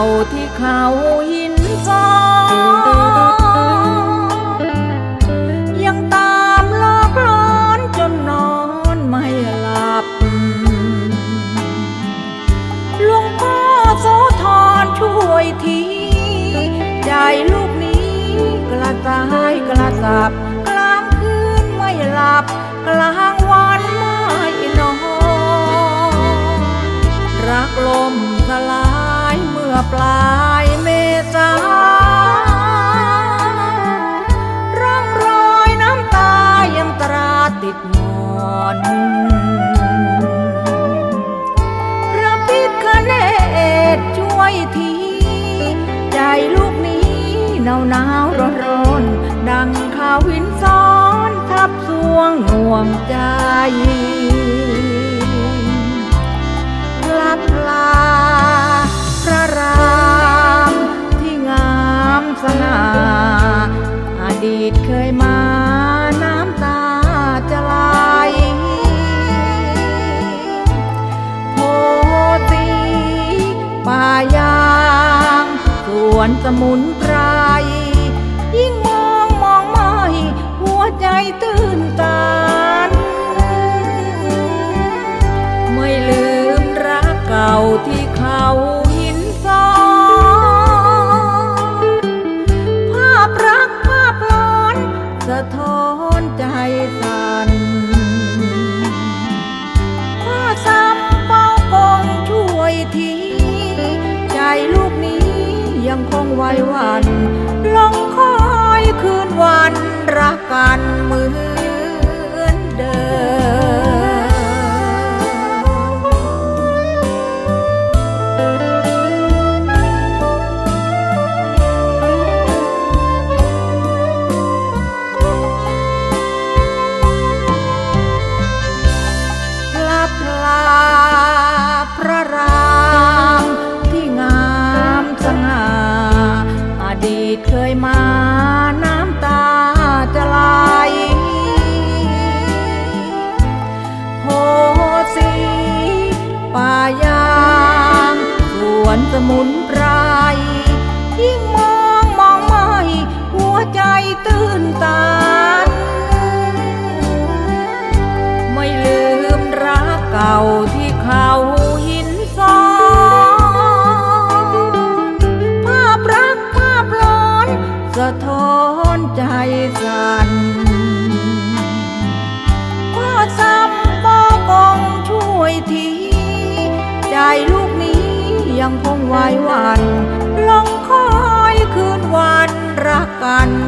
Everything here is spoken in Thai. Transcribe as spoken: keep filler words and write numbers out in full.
ที่เขาหินซ้อนยังตามหลอกหลอนจนนอนไม่หลับหลวงพ่อโสธรช่วยทีใจลูกนี้กระจายกระสับกลางคืนไม่หลับกลางวันไม่นอนรักลมสลายเมื่อปลายเมษาร่องรอยน้ำตายังตราติดมอนพระพิฆเนศช่วยทีใจลูกนี้หนาวหนาวร้อนร้อนดังข้าวหินซ้อนทับสวงหน่วงใจพลัดพลาพระรามที่งามสง่าอดีตเคยมาน้ำตาจะไหลโพธิป่ายางสวนสมุนไพรยิ่งมองมองไม่หัวใจตื่นตันไม่ลืมรักเก่าที่เขาหินซ้อนภาพรักภาพร้อนสะท้อนใจสั่นพ่อซ้ำเป้ากงช่วยทีใจลูกนี้ยังคงไว้วันลองคอยคืนวันรักกันเหมือนเดิมพลับพลาพระรามที่งามสง่าอดีตเคยมาน้ำตาจะไหลโพสีป่ายางสวนสมุนไพรยิ่งมองมองไม่หัวใจตื่นตันไม่ลืมรักเก่าที่เขาหินซ้อนภาพรักภาพร้อนสะท้อนใจสั่นพ่อซ้ำบอกงช่วยทีใจลูกนี้ยังคงไว้วันลองคอยคืนวันรักกัน